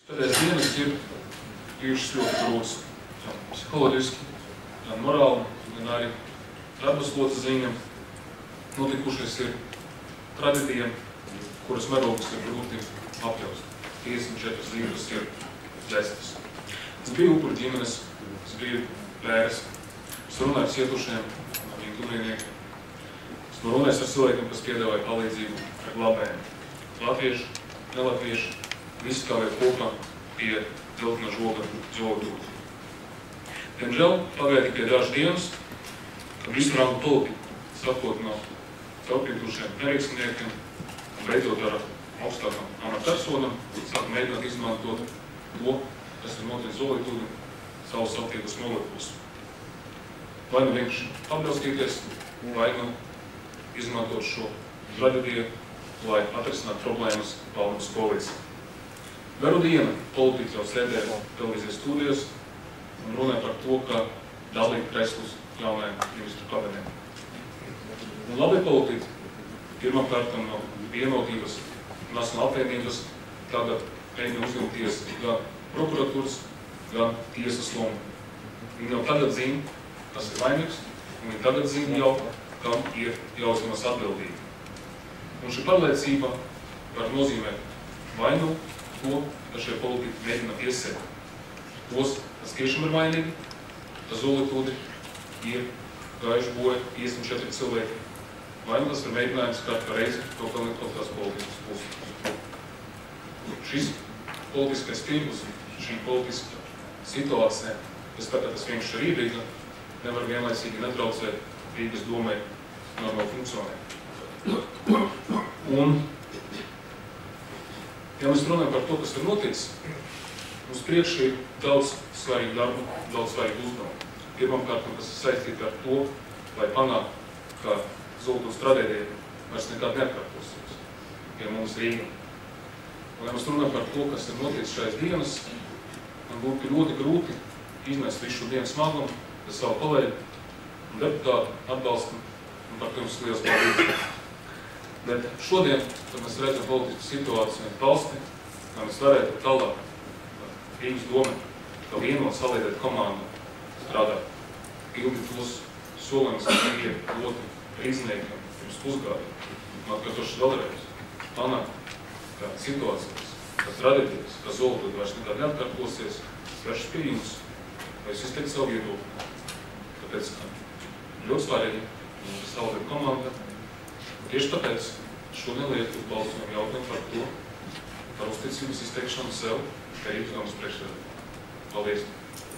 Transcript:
Pēdējās dienas ir bijušas ļoti grūtas, gan psiholoģiski, gan morāli, gan arī darba slodzes ziņa. Notikušais ir traģēdija, kuras mērogus ir grūti apjaust. 54 dzīves ir dzēstas. Es biju upuru ģimenes, es biju bēres, es runāju ar cietušiem, ar viņu tuviniekiem. Es runāju ar cilvēkiem, kas piedāvāja palīdzību ar glābējiem. Latvieši, nelatvieši, visi kā vēl kopā pie dzeltena žoga dūti. Diemžēl pagāja tikai dažas dienas, kad visu rangu tulpi, sakot no caurpietušiem nerīksniekiem un beidzot ar augstākam amatpersonam, sāk mēģināt izmantot to, kas ir noticis Zolītūdi, savus aptiekus noliekus. Vai nu vienkārši apdraustīties, vai nu izmantot šo traģēdiju, lai atrisinātu problēmas valdības koalīcijā. Garu dienu politiķi jau sēdēja televīzijas studijos un runāja par to, ka dalīja kreslus jaunajiem ministru kabinetiem. Un labi politiķi pirmkārt no vienotības Nacionālās apvienības tagad mēģina uzņemties gan prokuratūras, gan tiesas lomu. Viņi jau tagad zina, kas ir vainīgs, un viņi tagad zina jau, kam ir jāuzņemas atbildība. Un šī pārliecība var nozīmēt vai nu to, ka šie politiķi mēģina piesēt tos, kas tiešām ir vainīgi, ka Zolītūdi ir gājuši bojā 54 cilvēki, vai nu tas ir mēģinājums katru reizi kaut kā likt kaut tās politiskas puses. Šis politiskais tirgus, šī politiskā situācija, es tā kā tas vienkārši ir Rīga, nevar vienlaicīgi netraucēt Rīgas domai normāli funkcionēt. Un, ja mēs runājam par to, kas ir noticis, mums priekš ir daudz svarīgu darbu, daudz svarīgu uzdevumu. Pirmkārt, kas ir saistīti ar to, lai panāk, ka Zolītūdes traģēdija vairs nekad neatkārtosies pie mums Rīgā. Un, ja mēs runājam par to, kas ir noticis šais dienas, man būtu ļoti grūti iznest visu šo dienu smagumu, bez savu kolēģi un deputātu atbalstu, un par to jums liels paldies. Bet šodien, kad mēs redzam politisku situāciju valsti, lai mēs varētu tālāk Rīgas doma, kā vienot saliedēt komandu strādāt, ilgi tos solījumus, kas ir ļoti rīzniekiem pirms pusgadu, un atkārtoši vēlreiz panākt, ka situācijas, ka traģēdijas, ka Zolītūde vairs nekad neatkārtosies, vēršas pie jums, lai jūs izteikt savu viedokli. Tāpēc ļoti svarīgi mums ir saliedēt komanda, un tieši tāpēc šodien liek uz balsojumu jautājumu par to, par uzticības izteikšanu sev, kā Rīgas domas priekšsēdētājam. Paldies!